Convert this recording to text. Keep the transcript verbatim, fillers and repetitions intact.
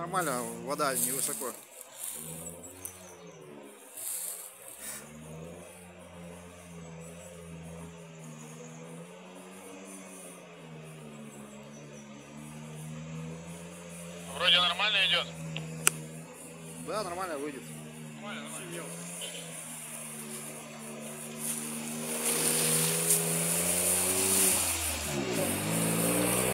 Нормально, вода невысоко. Вроде нормально идет. Да, нормально выйдет. Нормально, нормально.